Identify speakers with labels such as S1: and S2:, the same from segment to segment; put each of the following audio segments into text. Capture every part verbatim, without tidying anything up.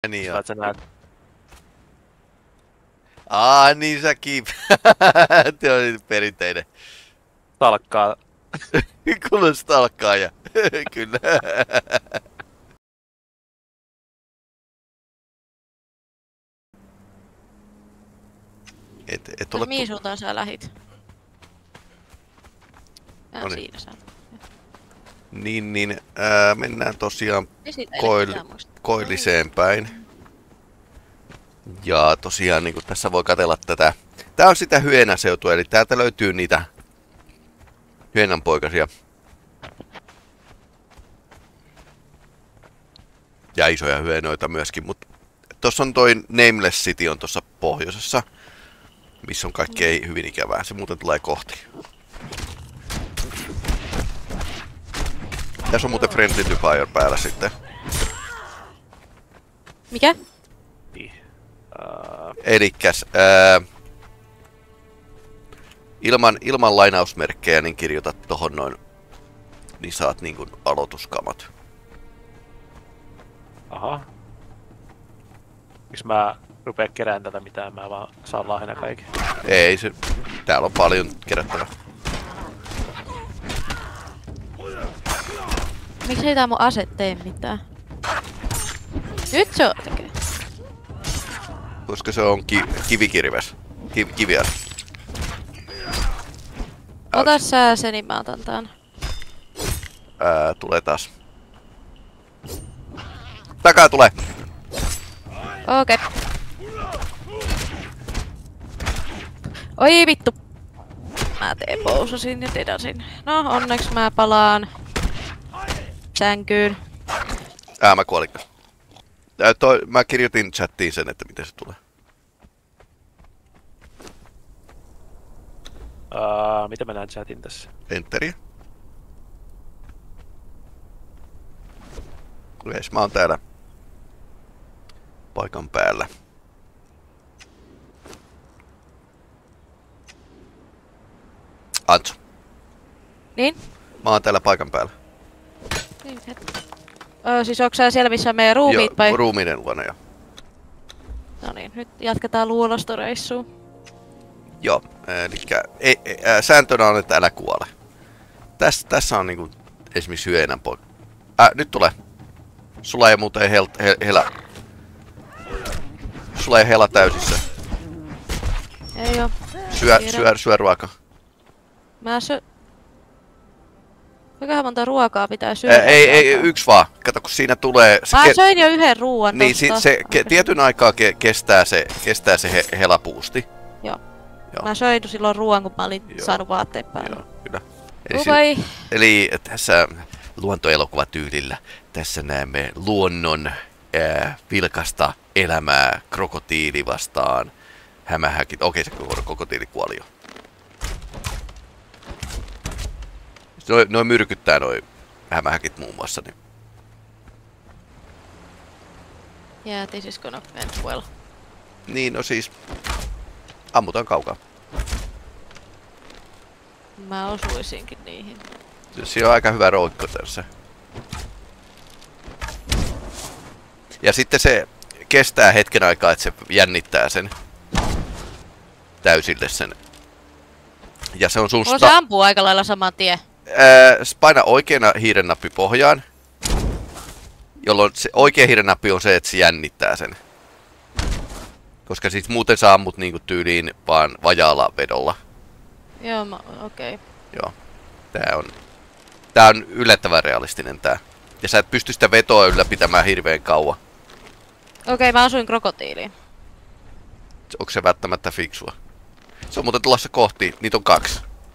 S1: Niin joo.
S2: Saat sä näet.
S1: Aa, niin säkin. Te oli perinteinen.
S2: Talkkaa.
S1: Kuulostaa alkaa ja kyllä. Et, et ole
S3: No, mihin suuntaan sä lähit? Ah,
S1: Noniin.
S3: siinä sä.
S1: Niin, niin ää, mennään tosiaan
S3: Esitele,
S1: koil,
S3: pitää muistaa.
S1: koilliseen päin. Ja tosiaan niin kuin tässä voi katsella tätä. Tää on sitä hyönäseutua, eli täältä löytyy niitä hyönänpoikasia. Ja isoja hyenoita myöskin, mutta tossa on toi Nameless City on tuossa pohjoisessa, missä on kaikkea hyvin ikävää. Se muuten tulee kohti. Tässä on muuten Friendly to Fire päällä sitten.
S3: Mikä?
S2: Niin. Uh,
S1: Elikkäs ää, ilman, ilman lainausmerkkejä niin kirjoitat tohon noin, niin saat niin kuin aloituskamat.
S2: aha. Miks mä rupea kerään tätä mitään, mä vaan saan lahjana kaiken.
S1: Ei se, täällä on paljon kerättävää.
S3: Miksi ei tää mun ase tee mitään? Nyt se on tekee.
S1: Koska se on ki, kivikirves. Ki, kivias.
S3: Ota sä se, niin mä otan tän.
S1: Ää, tulee taas. Takaa tulee!
S3: Okei. Oi vittu. Mä teepousasin ja tedasin. No, onneksi mä palaan sänkyyn.
S1: Ää, mä kuolin. Ää, toi, mä kirjoitin chattiin sen, että miten se tulee.
S2: Uh, mitä mä näen chatin tässä?
S1: Enteriä. Yes, mä oon täällä paikan päällä. Antsu,
S3: Niin?
S1: mä oon täällä paikan päällä.
S3: Niin, hetki. Öö, siis onks sä siellä missä meidän ruumiit
S1: Joo,
S3: vai?
S1: ruumiiden luona jo.
S3: No niin, nyt jatketaan luolastoreissua.
S1: Joo, elikkä ei, ei, ää, sääntönä on, että älä kuole. Tässä, tässä on niinku esimerkiksi hyönän poika. Ää, nyt tulee. Sulla ei muuten hel, hel, helä. Sulla ei hela täysissä.
S3: Ei oo.
S1: Syö,
S3: Tiedän.
S1: syö, syö ruoka.
S3: Mä syö... Kuinkahan monta ruokaa pitää
S1: Ää,
S3: syödä?
S1: ei, ei, yksi vaan. Kato, kun siinä tulee... Se
S3: Mä
S1: ke-
S3: söin jo yhden ruuan
S1: Niin,
S3: tosta.
S1: si- se ke- tietyn aikaa ke- kestää se, kestää se he- helapuusti.
S3: Joo.
S1: Joo.
S3: Mä söin silloin ruoan, kun mä olin
S1: Joo.
S3: saanut vaatteet päälle.
S1: Joo, kyllä. Eli,
S3: Okei.
S1: si- eli tässä luontoelokuvatyylillä tässä näemme luonnon ää, vilkasta elämää, krokotiili vastaan hämähäkit. Okei, se krokotiili kuoli jo. Noin noi myrkyttää noi hämähäkit muun muassa. Niin.
S3: Yeah, this is gonna end well.
S1: niin, no siis ammutaan kaukaa.
S3: Mä osuisinkin niihin.
S1: Siinä on aika hyvä roikko tässä. Ja sitten se kestää hetken aikaa, että se jännittää sen täysille sen. Ja se on sun
S3: Mulla se
S1: sta-
S3: ampuu aika lailla saman tien.
S1: ää, paina oikeana hiirennappi pohjaan. Jolloin se oikea hiirennappi on se, että se jännittää sen. Koska siis muuten sä ammut niinku tyyliin vaan vajaalla vedolla.
S3: Joo, mä... okei. Okay.
S1: Joo. Tää on, tää on yllättävän realistinen tää. Ja sä et pysty sitä vetoa ylläpitämään hirveän kauan.
S3: Okei, okay, mä osuin krokotiiliin.
S1: Onko se välttämättä fiksua? Se on muuten tulossa kohti. Niitä on kaksi.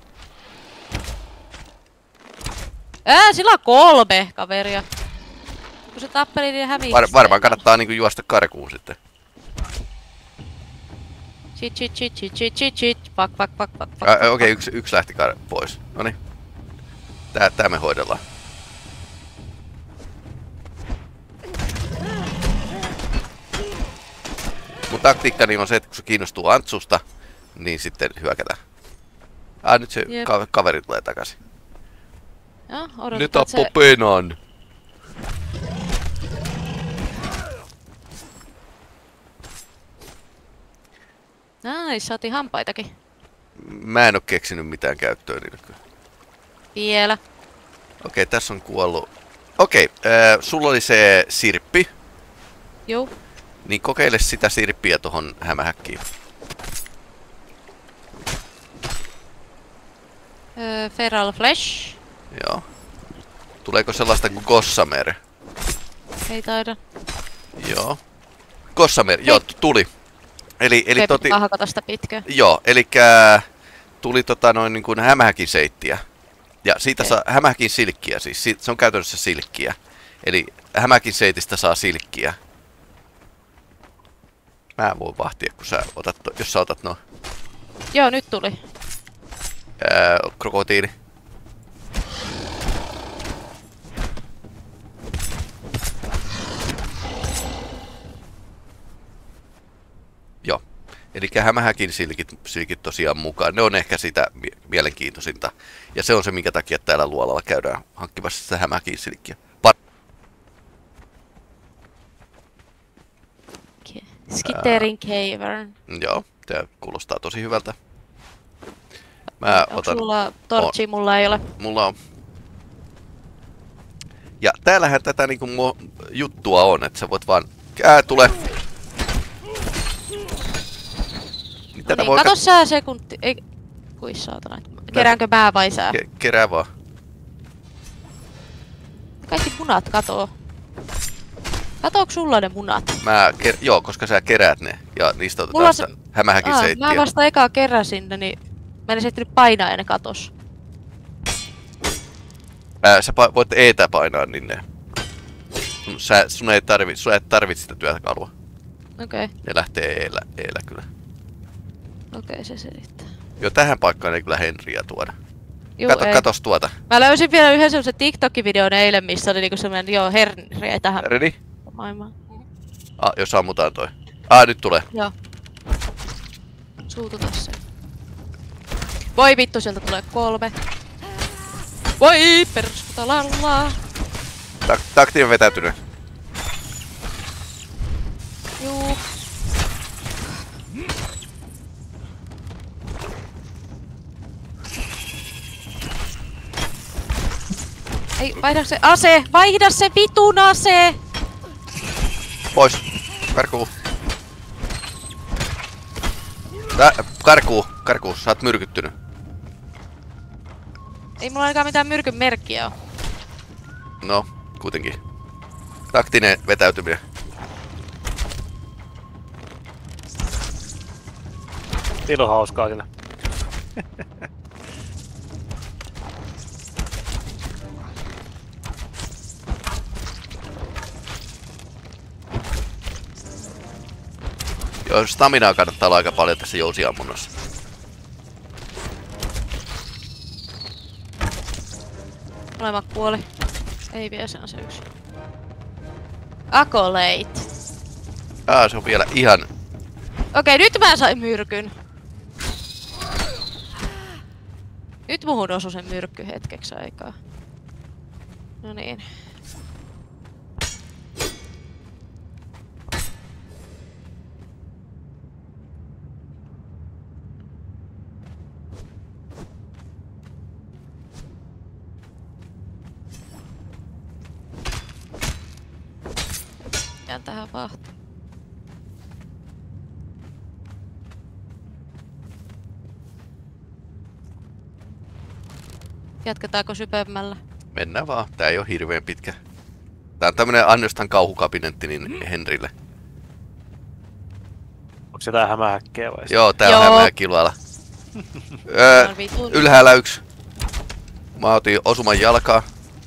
S3: Ää, sillä on kolme kaveria. Kun se tappeli, niin hävisi.
S1: Var, varmaan kannattaa niinku juosta karkuun sitten.
S3: Chit chit chit chit chit chit chit. Pak pak pak pak pak.
S1: Okei, okay, yksi, yksi lähti kar- pois. Noniin. Tää, tää me hoidellaan. Mun taktiikkani on se, että kun se kiinnostuu Antsusta, niin sitten hyökätään. Ah, nyt se
S3: Jep.
S1: ka- kaveri tulee takaisin.
S3: Joo,
S1: Ne
S3: odotetaan
S1: tappoi
S3: se...
S1: penan.
S3: Ai, saatiin hampaitakin.
S1: Mä en oo keksinyt mitään käyttöä niille kyllä.
S3: Vielä.
S1: Okei, tässä on kuollut. Okei, äh, sulla oli se sirppi.
S3: Juu.
S1: Niin kokeile sitä sirppiä tohon hämähäkkiin.
S3: Öö, Feral Flesh.
S1: Joo. Tuleeko sellaista kuin Gossamer?
S3: Ei taida.
S1: Joo. Gossamer, joo, t- tuli. Eli, eli
S3: Ei
S1: toti...
S3: pitää hakata sitä pitkään.
S1: Joo, eli tuli tota noin niin kuin hämähäkin seittiä. Ja siitä
S3: Okei.
S1: saa hämähäkin silkkiä, siis si- se on käytännössä silkkiä. Eli hämähäkin seitistä saa silkkiä. Mä voin vahtia, kun sä otat, to- jos sä otat no
S3: Joo, nyt tuli.
S1: ää, krokotiili. Joo. Eli hämähäkin silkit, silkit tosiaan mukaan. Ne on ehkä sitä mi- mielenkiintoisinta. Ja se on se, minkä takia täällä luolalla käydään hankkimassa sitä hämähäkin silkkiä. Par-
S3: Skitterin Cavern.
S1: Joo, tää kuulostaa tosi hyvältä. Mä
S3: Onko
S1: otan...
S3: sulla torchi? Mulla ei ole.
S1: Mulla on. Ja täällähän tätä niinku mo- juttua on, että sä voit vaan... Ää, tule! Niin
S3: No niin, kato sä sekunti... Ei... Kui saatana. Keräänkö mä vai sä?
S1: Ke- kerää vaan.
S3: Kaikki munat katoo. Katooks sulla ne munat?
S1: Mä ker- joo, koska sä keräät ne ja niistä otetaan
S3: Mulla
S1: sitä
S3: se-
S1: hämähäkin
S3: Aa,
S1: seittiä.
S3: mä vasta ekaa keräsin ne, niin mä en ehtinyt painaa ja ne katos.
S1: Ää, sä pa- voit eetä painaa, niin ne... Sä, sun ei tarvi, sun ei tarvitse sitä työkalua.
S3: Okei, okay.
S1: Ne lähtee eellä, eellä kyllä.
S3: okei okay, se selittää.
S1: Joo, tähän paikkaan ei kyllä Henriä tuoda.
S3: Juu,
S1: Kato,
S3: ei.
S1: katos tuota.
S3: Mä löysin vielä yhden semmosen TikTok-videon eilen, missä oli niinku semmonen, joo, Henri ei tähän
S1: Ready?
S3: maailmaan.
S1: Ah, jos ammutaan toi. Ah, nyt tulee.
S3: Joo. Suutu tässä. Voi vittu, sieltä tulee kolme. Voi perskuta lallaa.
S1: Tak- taktinen vetäytynyt.
S3: Juu. Ei, vaihda se ase! Vaihda se vitun ase!
S1: Pois. Karkuu. Tää, karkuu. Karkuu. Sä oot myrkyttynyt.
S3: Ei mulla ainakaan mitään myrkyn merkkiä oo.
S1: No, kuitenkin. Taktinen vetäytyminen.
S2: Niillä on hauskaa kyllä.
S1: Joo, staminaa kannattaa olla aika paljon tässä jousiammunnassa.
S3: Molemmat kuoli. Ei vielä se on se yksi. Accolade.
S1: Ah, se on vielä ihan...
S3: Okei, nyt mä sain myrkyn. Nyt muhun osui sen myrkky hetkeksi aikaa. No niin. Jään tähän vahtiin. Jatketaanko syvemmällä?
S1: Mennään vaan. Tää ei oo hirveen pitkä. Tää on tämmönen ainoastaan kauhukabinetti niin Henrille.
S2: Onko se tää hämähäkkeä vai?
S1: Joo, tää
S3: Joo.
S1: on hämää kiloilla. öö,
S3: On vitun.
S1: ylhäällä yksi. Mä otin osuman jalkaa.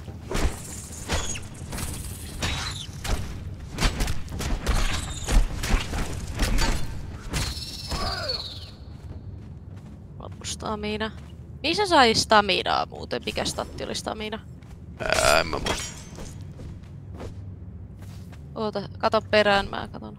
S3: Loppu stamina. Missä sai staminaa muuten? Mikä statti oli stamina?
S1: Ää, en mä muista.
S3: Oota, kato perään, mä katon.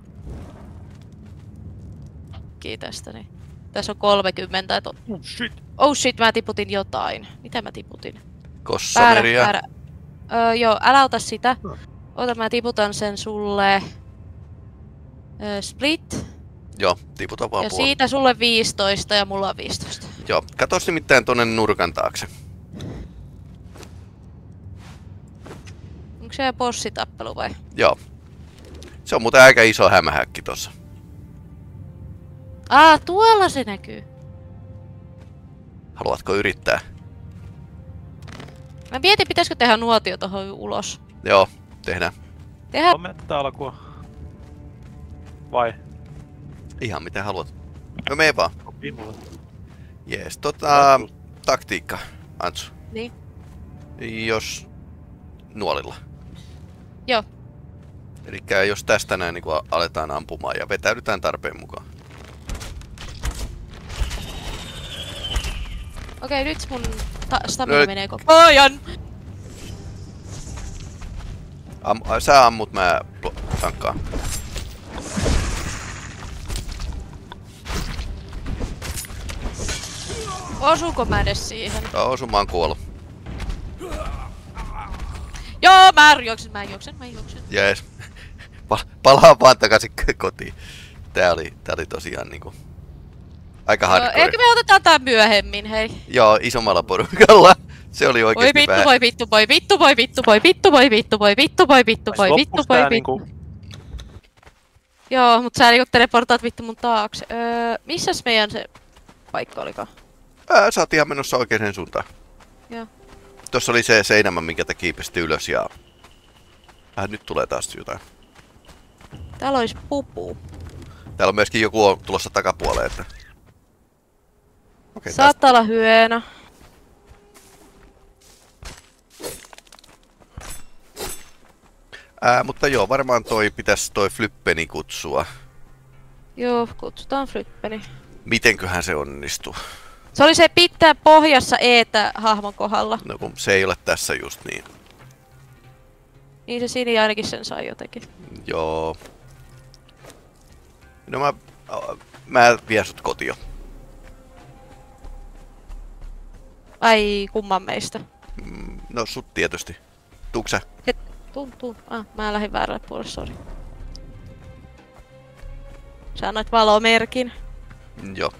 S3: Kiitästä niin. Tässä on kolmekymmentä, et on...
S2: Oh shit!
S3: Oh shit, mä tiputin jotain. Mitä mä tiputin?
S1: Kossameria.
S3: Väärä, Öö, joo, älä ota sitä. Ota, mä tiputan sen sulle. Öö, split.
S1: Joo, tiputa vaan
S3: Ja
S1: puoli.
S3: siitä sulle viisitoista ja mulla on viisitoista.
S1: Joo, katos nimittäin tonne nurkan taakse.
S3: Onko se bossitappelu vai?
S1: Joo. Se on muuten aika iso hämähäkki tossa.
S3: Aa, tuolla se näkyy.
S1: Haluatko yrittää?
S3: Mä mietin, pitäisikö tehdä nuotio tohon ulos.
S1: Joo, tehdään.
S3: Tehdään.
S2: On tätä alkua. Vai?
S1: Ihan mitä haluat. No mee vaan.
S2: Sopii mulle.
S1: Jees, tota... Taktiikka, Antsu.
S3: Niin.
S1: Jos... Nuolilla.
S3: Joo.
S1: Elikkä jos tästä näin niin aletaan ampumaan ja vetäydytään tarpeen mukaan.
S3: Okei, nyt mun ta- stamina
S1: No,
S3: menee koko ajan.
S1: Am sä ammut, mä tankkaan.
S3: Osuuko mä edes siihen?
S1: Joo, osu, mä oon kuollut.
S3: Joo, mä juoksen, mä juoksen, mä juoksen.
S1: Jees. Pal palaa vaan takaisin kotiin. Tää oli, tää oli tosiaan niinku... Aika
S3: Joo,
S1: hardcore.
S3: eikö me otetaan tää myöhemmin, hei?
S1: Joo, isommalla porukalla. Se oli
S3: Voi
S1: oikeesti
S3: vittu,
S1: vähän...
S3: voi vittu, voi vittu, voi vittu, voi vittu, voi vittu, voi vittu, voi vittu, voi vittu, voi vittu.
S2: Niinku...
S3: Joo, mut sä niinku teleportaat vittu mun taakse. Öö, missäs meidän se paikka olikaan?
S1: Ää, sä oot ihan menossa oikeaan suuntaan.
S3: Joo.
S1: Tossa oli se seinämä, minkä te kiipesti ylös ja... Äh, nyt tulee taas jotain.
S3: Täällä olisi pupu.
S1: Täällä on myöskin joku on tulossa takapuoleen, että... Okei, tästä.
S3: Saattaa olla hyönä.
S1: Ää, mutta joo, varmaan toi pitäis toi Flyppeni kutsua.
S3: Joo, kutsutaan Flyppeni.
S1: Mitenköhän se onnistuu?
S3: Se oli se pitää pohjassa eetä hahmon kohdalla.
S1: No kun se ei ole tässä just niin.
S3: Niin se Sini ainakin sen sai jotenkin.
S1: Joo. No mä... Mä vien sut kotiin.
S3: Ai, kumman meistä?
S1: Mm, no sut tietysti. Tuuksä?
S3: Tuun, tuun. Ah, mä lähdin väärälle puolelle, sori. Sä annoit valomerkin.
S1: Mm, joo.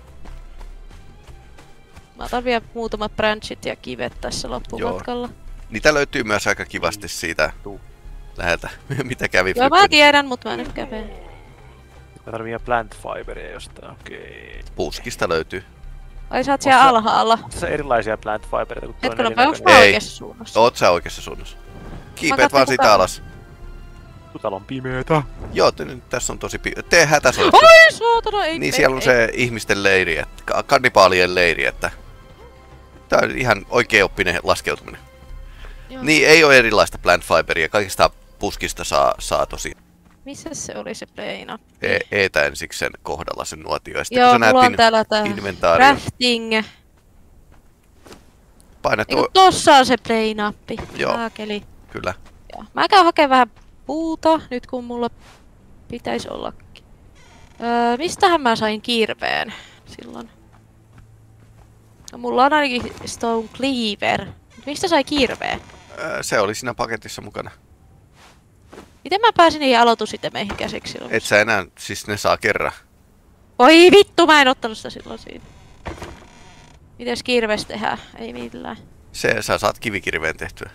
S3: Mä otan vielä muutamat branchit ja kivet tässä loppumatkalla.
S1: Niitä löytyy myös aika kivasti siitä
S2: Tuu.
S1: läheltä. Mitä kävi
S3: Joo, mä
S1: Flyppeni?
S3: tiedän, mutta mä nyt kävin.
S2: Mä tarvii ihan plant fiberia jostain, okei.
S1: Puskista löytyy.
S3: Ai sä oot siellä
S2: Onko-
S3: alhaalla.
S2: Tässä on erilaisia plant fibereita kuin toinen
S3: Hetkinen, vai onks mä
S1: Ei.
S3: oikeassa suunnassa?
S1: Oot sä oikeassa suunnassa. Kiipeät
S3: katson,
S1: vaan
S3: kuka-
S1: siitä alas.
S2: Täällä on pimeetä.
S1: Joo, te, nyt tässä on tosi pi... Tee hätäsoitus.
S3: Oi, suotana, ei...
S1: Niin
S3: ei,
S1: siellä on
S3: ei.
S1: se ihmisten leiri, että, ka- kannibaalien leiri, että... Tää on ihan oikeaoppinen laskeutuminen.
S3: Joo.
S1: Niin, ei ole erilaista plant fiberia, kaikista puskista saa, saa tosi
S3: Missä se oli se pleina?
S1: e- eetä ensiksen kohdalla sen nuotio. Ja sitten
S3: Joo,
S1: kun sä
S3: mulla
S1: näet
S3: on täällä tää
S1: inventaarion,
S3: crafting.
S1: painat
S3: Eiku
S1: tuo...
S3: tossa on se play-nappi.
S1: Joo.
S3: Saakeli.
S1: Kyllä.
S3: Joo. Mä käyn hakemaan vähän puuta, nyt kun mulla pitäisi ollakin. Öö, mistähän mä sain kirveen silloin? No, mulla on ainakin stone cleaver. Mistä sai kirveen?
S1: Ää, Se oli siinä paketissa mukana.
S3: Miten mä pääsin niihin aloitusitemeihin käsiksi silloin?
S1: Et sä enää, siis ne saa kerran.
S3: Oi vittu, mä en ottanut sitä silloin siinä. Mites kirves tehdään? Ei millään.
S1: Se, sä saat kivikirveen tehtyä.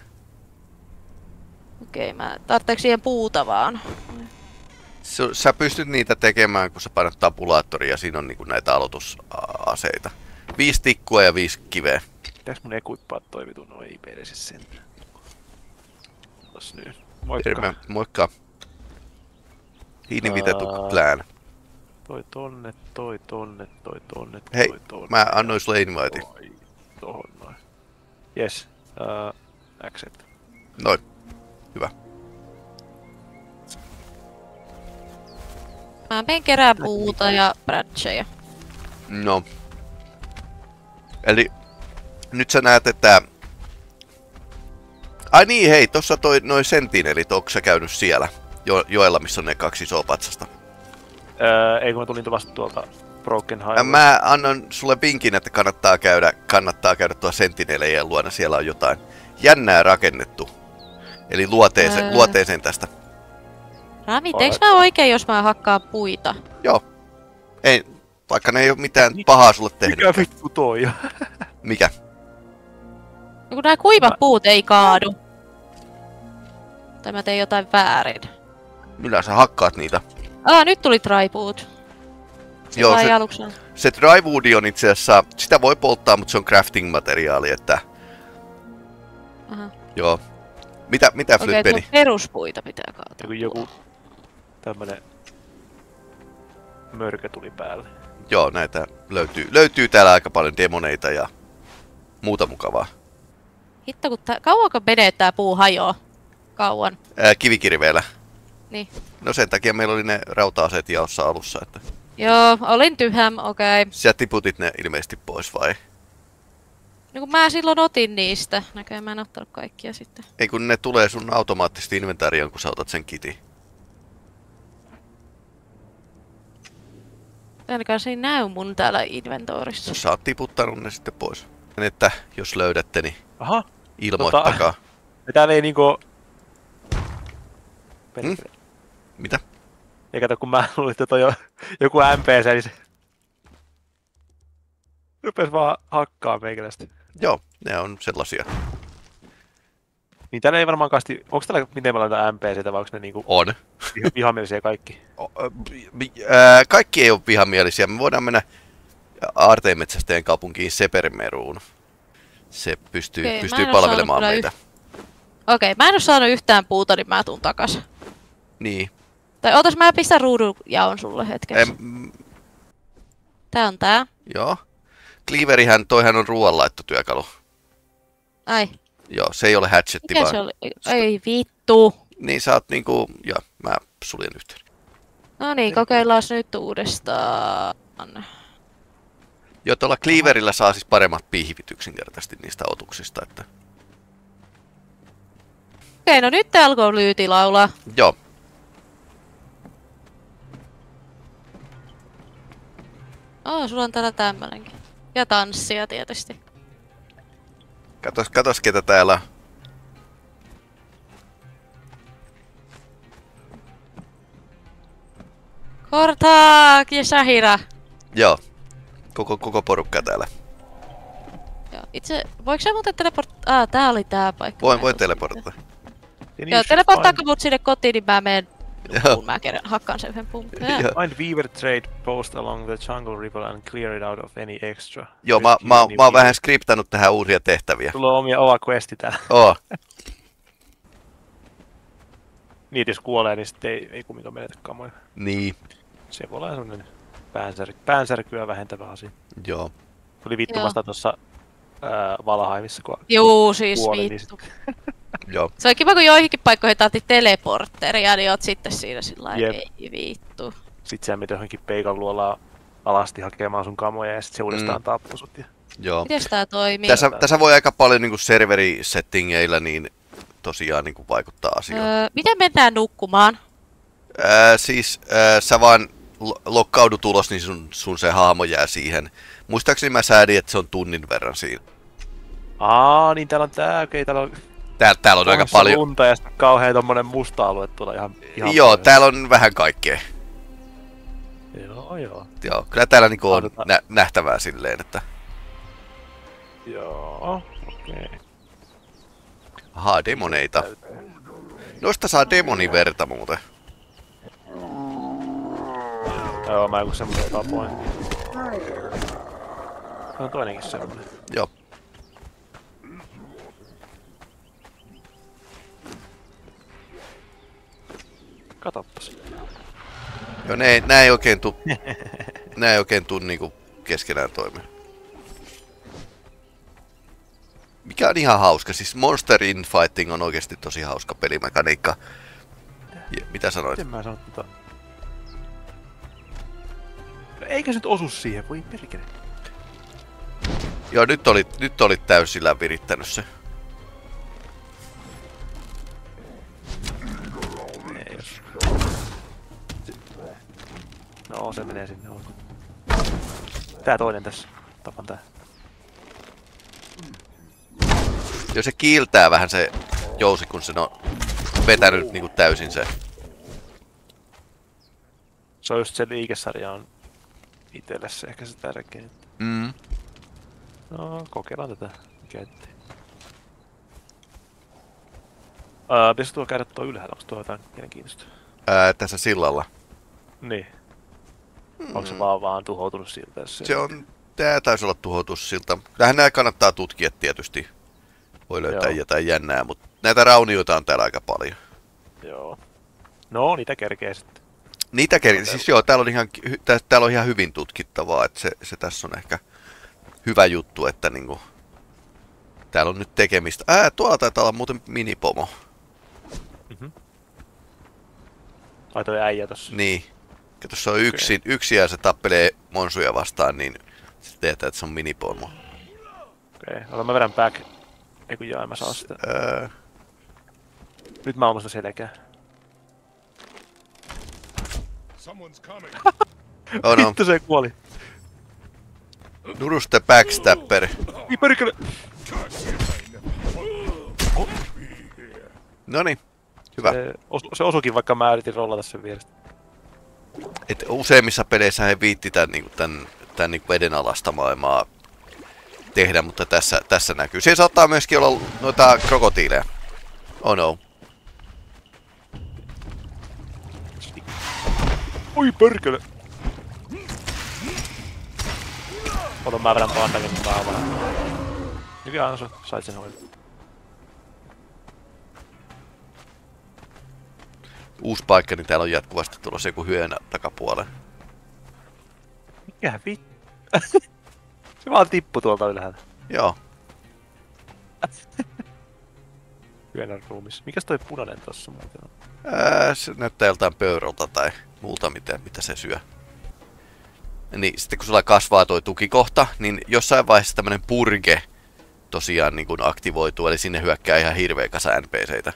S3: Okei, mä tarvitseeko siihen puuta vaan?
S1: S- Sä pystyt niitä tekemään, kun sä painat tabulaattoria ja siinä on niinku näitä aloitusaseita. Viisi tikkua ja viisi kiveä.
S2: Pitäis mun equippaa toi vitun no ei perse sentään. Tos nyt. Moikka.
S1: Terve, moikka. Hiinivitettu
S2: Aa.
S1: clan.
S2: Toi tonne, toi tonne, toi tonne,
S1: Hei,
S2: toi tonne.
S1: mä annoin sulle invite.
S2: Toi, tohon noin. Yes. Uh, accept.
S1: Noin. Hyvä.
S3: Mä menen kerää puuta ja bratcheja.
S1: No. Eli nyt sä näet, että... Ai niin, hei, tossa toi noin sentinelit, onko sä käynyt siellä? Jo joella, missä on ne kaksi isoa patsasta.
S2: Öö, ei kun mä tulin tuosta tuolta Broken Highway.
S1: Mä annan sulle vinkin, että kannattaa käydä, kannattaa käydä tuolla sentinelejen luona, siellä on jotain jännää rakennettu. Eli luoteeseen,
S3: Öö.
S1: luoteeseen tästä.
S3: Rami, teiks mä oikein, jos mä hakkaan puita?
S1: Joo. Ei, vaikka ne ei oo mitään pahaa sulle tehnyt.
S2: Mikä vittu toi?
S1: Mikä?
S3: No kun nää kuivat
S2: Mä-
S3: puut ei kaadu. Tai mä tein jotain väärin.
S1: Millä sä hakkaat niitä?
S3: Aa, nyt tuli drypuut.
S1: Joo,
S3: Vai
S1: se,
S3: aluksi?
S1: se drywood on itse asiassa, sitä voi polttaa, mutta se on crafting-materiaali, että
S3: Aha.
S1: joo. Mitä, mitä
S3: Okei,
S1: Flytpeni?
S3: tuo peruspuita pitää kaataa.
S2: Joku, joku tämmönen mörkö tuli päälle.
S1: Joo, näitä löytyy, löytyy täällä aika paljon demoneita ja muuta mukavaa.
S3: Hitto, kun tää, kauanko menee tää puu hajoaa? Kauan.
S1: Ää, kivikirveellä.
S3: Niin.
S1: No sen takia meillä oli ne rauta-aseet jaossa alussa, että
S3: Joo, olin tyhäm, okei. Okay.
S1: sä tiputit ne ilmeisesti pois vai?
S3: No kun mä silloin otin niistä. Näköjään mä en ottanut kaikkia sitten.
S1: Ei kun ne tulee sun automaattisesti inventaarioon, kun sä otat sen kitin.
S3: Ainakaan se ei näy mun täällä inventoorissa.
S1: Sä oot tiputtanut ne sitten pois. Että jos löydätte, niin
S2: Aha,
S1: ilmoittakaa.
S2: Tota- ja täällä ei niinku...
S1: Hmm? Mitä?
S2: Ja kato, kun mä luulin, että toi on joku N P C, niin se... Rupes vaan hakkaa meikälästä.
S1: Joo, ne on sellaisia.
S2: Niin täällä ei varmaan kasti... Onks täällä miten paljon näitä N P C:tä, vai onks ne niinku
S1: On.
S2: viha- vihamielisiä kaikki?
S1: O- ö, vi- ää, kaikki ei ole vihamielisiä. Me voidaan mennä aarteenmetsästäjän kaupunkiin Sepermeruun. Se pystyy,
S3: Okei, mä
S1: pystyy
S3: en oo
S1: palvelemaan
S3: saanut
S1: meitä.
S3: Okei, okay, mä en oo saanut yhtään puuta, niin mä tuun takas.
S1: Niin.
S3: Tai ootas, mä pistän ruudun jaon sulle hetkeksi.
S1: Em,
S3: Tää on tää.
S1: joo. Cleaverihän, toihan on ruoanlaittotyökalu.
S3: Ai,
S1: Joo, se ei ole hatchetti
S3: mikä
S1: vaan.
S3: se oli? Ei vittu.
S1: Niin sä oot niinku, joo, mä suljen yhteen.
S3: No niin, kokeillaan nyt uudestaan.
S1: Joo, tuolla Cleaverillä saa siis paremmat pihvit yksinkertaisesti niistä otuksista, että...
S3: Okei, no nyt tää alkoi lyyti laulaa.
S1: Joo.
S3: Oh, sulla on täällä tämmönenkin. Ja tanssia tietysti.
S1: Katos, katos ketä täällä on.
S3: Kortaak ja Shahira.
S1: Joo. Koko, koko porukka täällä.
S3: Joo, itse, voiko sä muuten teleport... Ah, tää oli tää paikka.
S1: Voin,
S3: Mä en
S1: voin
S3: tuu
S1: teleportata.
S2: Then
S3: Joo,
S2: you should
S3: teleportaako
S2: find-
S3: mut sinne kotiin, niin mä menen
S1: Joo.
S3: nukkuun. Mä kerran hakkaan sen yhden puun.
S1: Joo.
S2: Find Weaver Trade post along the jungle river and clear it out of any extra.
S1: Joo, mä,
S2: Rescue
S1: mä,
S2: any
S1: mä oon
S2: weaver.
S1: vähän skriptannut tähän uusia tehtäviä.
S2: Sulla on omia oma questi täällä.
S1: Oo.
S2: Niitä jos kuolee, niin sitten ei, ei kumminkaan menetä kamoja.
S1: Niin.
S2: Se voi olla sellainen päänsär, päänsärkyä vähentävä asia.
S1: Joo.
S2: Tuli vittumasta tuossa ää, Valheimissa, kun
S3: Juu, siis
S2: kuoli, niin
S3: vittu.
S1: Joo.
S3: Se on kiva, kun joihinkin paikkoihin taatti teleportteria, niin oot sitten siinä sillä
S2: Jep.
S3: ei vittu.
S2: sit sä menit johonkin peikan luolaan alasti hakemaan sun kamoja ja sit se uudestaan
S1: Mm.
S2: tappoi sut. Ja...
S1: Joo.
S3: Mites tää toimii?
S1: Tässä, tässä voi aika paljon niinku serverisettingeillä niin tosiaan niinku vaikuttaa asioihin.
S3: Öö, miten mennään nukkumaan?
S1: Ää, siis ää, sä vaan lo- lokkaudut ulos, niin sun, sun se hahmo jää siihen. Muistaakseni mä säädin, että se on tunnin verran siinä.
S2: Aa, niin täällä on tää, okei, täällä on
S1: Täällä, täällä on aika
S2: Pohjassa
S1: paljon.
S2: lunta ja sitten kauhea tommonen musta alue tuolla ihan, ihan
S1: Joo,
S2: pohjassa.
S1: täällä on vähän kaikkea.
S2: Joo, joo.
S1: Joo, kyllä täällä niinku on
S2: Odotetaan.
S1: nä- nähtävää silleen, että...
S2: Joo, okei.
S1: Ahaa, demoneita. Noista saa demoniverta muuten.
S2: Joo, mä joku semmonen tapoin. On toinenkin semmonen.
S1: Joo.
S2: Katoppas.
S1: Joo, ne, ei- nää ei oikein tuu... nää ei oikein tuu niinku keskenään toimia. Mikä on ihan hauska, siis Monster Infighting on oikeesti tosi hauska pelimekaniikka. Ja, mitä sanoit?
S2: Miten mä sanon tota... No eikä se nyt osu siihen, voi perkele.
S1: Joo, nyt olit, nyt olit täysillä virittänyt se.
S2: Ei jos. No se menee sinne olkoon. Tää toinen tässä. Tapan tää.
S1: Joo, se kiiltää vähän se jousi, kun se on vetänyt niinku täysin se.
S2: Se on just se liikesarja on Itelle se ehkä se tärkein.
S1: Mm.
S2: No, kokeillaan tätä. Mikä ettei. Öö, pitäisikö tuolla käydä tuo ylhäällä? Onko tuo jotain mielenkiintoista?
S1: Ää, tässä sillalla.
S2: Niin.
S1: Mm.
S2: Onko se vaan, vaan tuhoutunut siltä? Se,
S1: Se on... Tää taisi olla tuhoutus siltä. Tähän nää kannattaa tutkia tietysti. Voi löytää
S2: Joo.
S1: jotain jännää, mutta näitä raunioita on täällä aika paljon.
S2: Joo. No, niitä kerkee sitten.
S1: Niitä ker... Siis joo, täällä on ihan, hy- tää, täällä on ihan hyvin tutkittavaa, että se, se tässä on ehkä hyvä juttu, että niinku... Täällä on nyt tekemistä. Ää, tuolla taitaa olla muuten minipomo.
S2: Mhm. Ai toi äijä tossa.
S1: Niin. Ja tuossa on yksin, yksi ja se tappelee monsuja vastaan, niin se tietää, että se on minipomo.
S2: Okei, okay. Ota mä vedän back. Ei kun jaa, mä saan sitä.
S1: Öö,
S2: Nyt mä oon musta selkää.
S1: oh no,
S2: Vittu se kuoli.
S1: Nuruste backstapper.
S2: Ei perkele!
S1: Noniin, hyvä.
S2: Se, osu, se osukin vaikka mä yritin rollata sen vierestä.
S1: Et useimmissa peleissä he viitti tän, niinku, tän, tän niinku vedenalasta maailmaa tehdä, mutta tässä, tässä näkyy. Siellä saattaa myöskin olla noita krokotiileja. Oh no.
S2: Oi perkele! Ota mä vedän pandakin, niin mä oon vähän. Mikä Ansu? Sait sen hoidon.
S1: Uusi paikka, niin täällä on jatkuvasti tulossa joku hyönä takapuolella.
S2: Mikä vittu? Se vaan tippu tuolta ylhäältä.
S1: Joo.
S2: Hyönän ruumissa. Mikäs toi punainen tossa muuten on?
S1: Ää, se näyttää joltain pöyrolta tai muulta, mitä, mitä se syö. Niin sitten kun sulla kasvaa toi tukikohta, niin jossain vaiheessa tämmönen purge tosiaan niin kun aktivoituu, eli sinne hyökkää ihan hirveä kasa N P C:itä.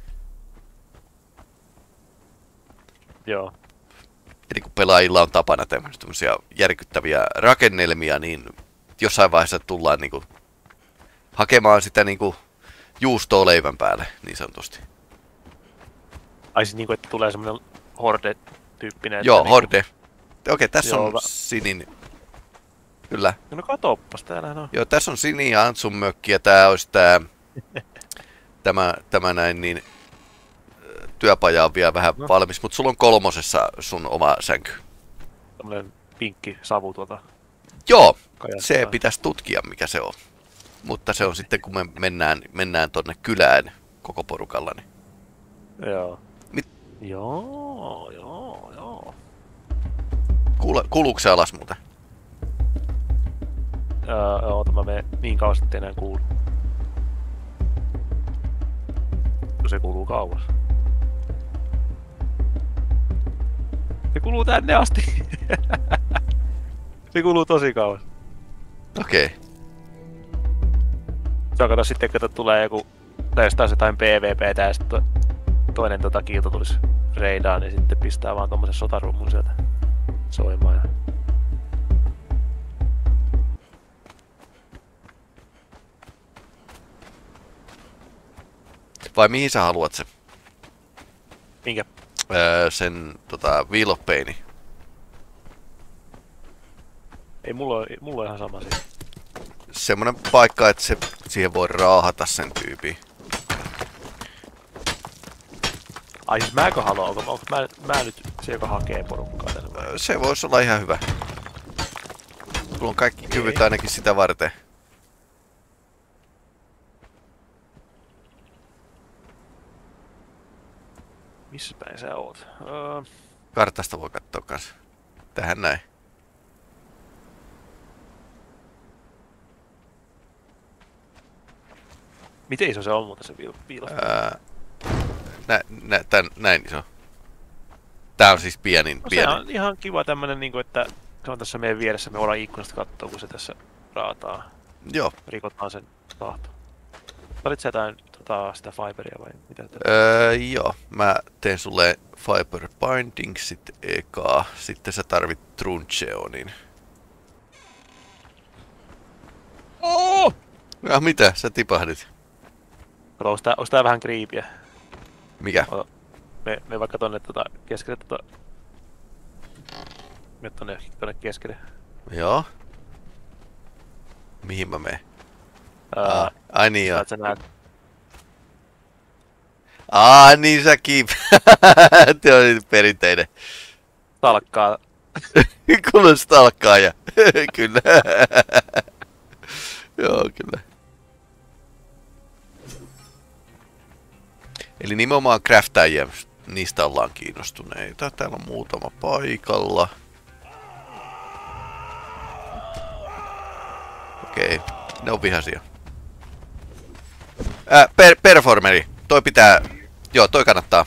S2: Joo.
S1: Eli kun pelaajilla on tapana tämmöisiä järkyttäviä rakennelmia, niin jossain vaiheessa tullaan niinku hakemaan sitä niinku juustoa leivän päälle, niin sanotusti.
S2: Ai siis niinku, että tulee semmonen horde-tyyppinen.
S1: Joo,
S2: niinku...
S1: horde. Okei, tässä
S2: Joo,
S1: on
S2: va-
S1: sinin. Kyllä.
S2: No katoppas, täällähän on.
S1: Joo, tässä on Sini ja Antsun mökki ja tää olisi tää... tämä, tämä näin niin... Työpaja on vielä vähän
S2: No.
S1: valmis, mutta sulla on kolmosessa sun oma sänky.
S2: Tämmönen pinkki savu tuolta
S1: Joo,
S2: kajasta.
S1: se pitäisi tutkia mikä se on. Mutta se on sitten kun me mennään, mennään tonne kylään koko porukalla. Niin...
S2: Joo.
S1: Mit-
S2: Joo, joo, joo.
S1: Kuule, kuuluuko se alas muuten?
S2: Öö, oota mä menen niin kauas, ettei enää kuulu. No se kuuluu kauas. Se kuuluu tänne asti. Se kuuluu tosi kauas.
S1: Okei. Okay.
S2: Se on kato sitten, kun tulee joku, tai jos taas jotain P V P:tä ja sitten to, toinen tota kiilto tulisi reidaan, niin sitten pistää vaan tommosen sotarummun sieltä soimaan. Ja...
S1: Vai mihin sä haluat se?
S2: Minkä?
S1: Öö, sen tota, Wheel of Paini.
S2: Ei, mulla on, mulla on ihan sama siinä.
S1: Semmonen paikka, että se, siihen voi raahata sen tyypin.
S2: Ai siis mäkö haluan? Onko, onko mä, mä nyt se, joka hakee porukkaa tänne vai?
S1: Öö, se voisi olla ihan hyvä. Sulla on kaikki kyvyt ainakin sitä varten.
S2: Missä päin sä oot? Öö,
S1: Kartasta voi katsoa kans. Tähän näin.
S2: miten iso se on muuten se viil- viilas?
S1: Öö, nä, nä, tän, näin iso. Tää on siis pienin.
S2: No, se
S1: pienin.
S2: on ihan kiva tämmönen niinku, että se on tässä meidän vieressä, me voidaan ikkunasta katsoa, kun se tässä raataa.
S1: Joo.
S2: Rikotaan sen tahto. Olit sä jotain tota, sitä fiberia vai mitä?
S1: Öö, joo. Mä teen sulle Fiber Bindingsit eka. Sitten sä tarvit Truncheonin.
S2: Oh!
S1: Ja mitä? Sä tipahdit.
S2: Kato, onks tää, onks tää vähän creepyä?
S1: Mikä?
S2: Me, me vaikka tonne tota, keskelle tota... Mene tonne, tonne keskelle.
S1: Joo. Mihin mä menen?
S2: Ää,
S1: Aa, ai niin joo.
S2: Sä, sä näet.
S1: Aa, niin säkin. Te oli perinteinen.
S2: Talkkaa.
S1: Kuulostaa alkaaja. Kyllä. Joo, kyllä. Eli nimenomaan craftaajia, niistä ollaan kiinnostuneita. Täällä on muutama paikalla. Okei, ne on vihaisia. Ää, per performeri, toi pitää... Joo, toi kannattaa.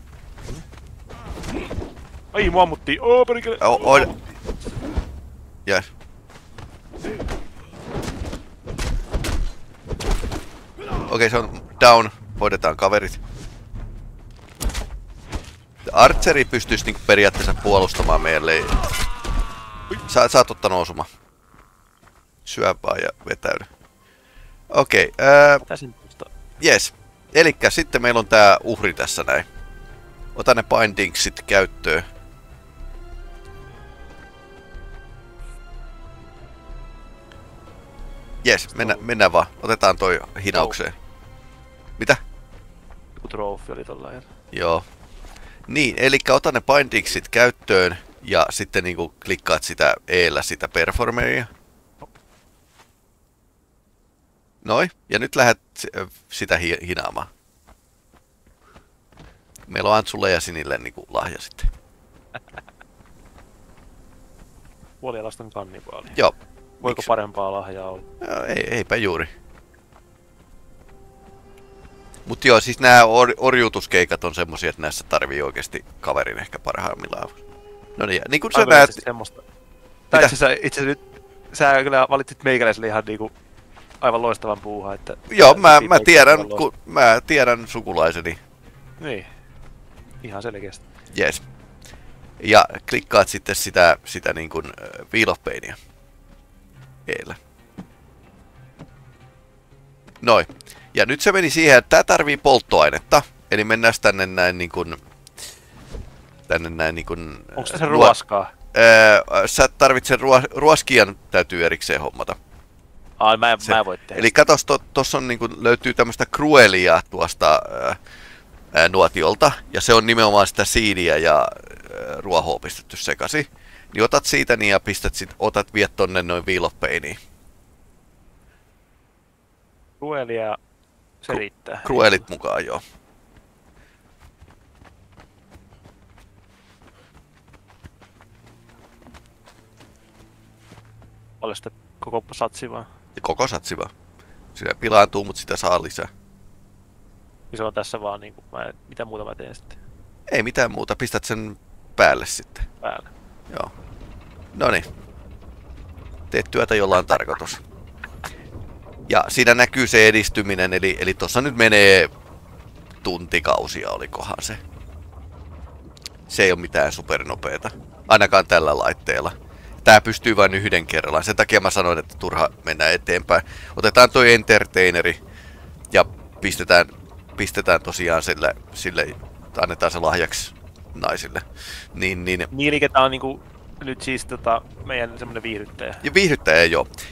S2: Ai, mua ammuttiin. Oo, perkele.
S1: O on... Yes. Okei, se on down. Hoidetaan kaverit. Archeri pystyisi niinku periaatteessa puolustamaan meille. Sä, sä oot ottanut osuma. Syö vaan ja vetäydy. Okei, ää...
S2: Täsin tuosta.
S1: Jes. Elikkä sitten meillä on tää uhri tässä näin. Ota ne bindingsit käyttöön. Jes, mennä, mennään vaan. Otetaan toi hinaukseen. Mitä?
S2: Joku trophy oli tolla lailla.
S1: Joo. Niin, elikkä ota ne bindingsit käyttöön ja sitten niinku klikkaat sitä eellä sitä performeria. Noi, ja nyt lähdet sitä hi hinaamaan. Meillä on Antsulle ja Sinille niinku lahja sitten.
S2: Puolialaston kannibaali.
S1: Joo.
S2: Voiko
S1: Miks?
S2: parempaa lahjaa olla?
S1: Joo, ei, eipä juuri. Mut joo, siis nää or orjuutuskeikat on semmosia, että näissä tarvii oikeesti kaverin ehkä parhaimmillaan. No niin, niin kun sä näet...
S2: Semmoista. Tai itse asiassa, itse asiassa nyt sä kyllä valitsit meikäläiselle ihan niinku aivan loistavan puuhaa, että...
S1: Joo, mä, mä tiedän,
S2: kun...
S1: ku, mä tiedän sukulaiseni.
S2: Niin. Ihan selkeästi.
S1: Jes. Ja klikkaat sitten sitä, sitä niin kuin äh, Wheel of Painia. Eellä. Noin. Ja nyt se meni siihen, että tää tarvii polttoainetta. Eli mennään tänne näin niin kuin... Tänne näin niin kuin...
S2: Onko se ruoskaa?
S1: Öö, sä tarvitset ruo ruoskijan täytyy erikseen hommata.
S2: Ai, mä en,
S1: se,
S2: mä en voi tehdä.
S1: Eli katos, to, tossa on niin kuin, löytyy tämmöstä Cruelia tuosta ää, ää, nuotiolta. Ja se on nimenomaan sitä siidiä ja ää, ruohoa pistetty sekasi. Niin otat siitä niin ja pistät sit, otat viet tonne noin Wheel of Painiin.
S2: Cruelia, se
S1: Kru
S2: riittää.
S1: Cruelit mukaan, joo.
S2: Paljon sitä koko satsi vaan.
S1: Ja koko satsi vaan. Sitä pilaantuu, mutta sitä saa lisää.
S2: Ja se on tässä vaan niinku, mä en, mitä muuta mä teen sitten
S1: Ei mitään muuta, pistät sen päälle sitten.
S2: päälle.
S1: Joo. Noniin. Teet työtä, jolla on tarkoitus. Ja siinä näkyy se edistyminen, eli, eli tossa nyt menee tuntikausia, olikohan se. Se ei ole mitään supernopeeta. Ainakaan tällä laitteella. Tää pystyy vain yhden kerrallaan. Sen takia mä sanoin, että turha mennä eteenpäin. Otetaan toi entertaineri ja pistetään, pistetään tosiaan sille, sille, annetaan se lahjaksi naisille. Niin, niin.
S2: Niin, eli tää on niinku nyt siis tota meidän semmonen viihdyttäjä.
S1: Ja viihdyttäjä joo.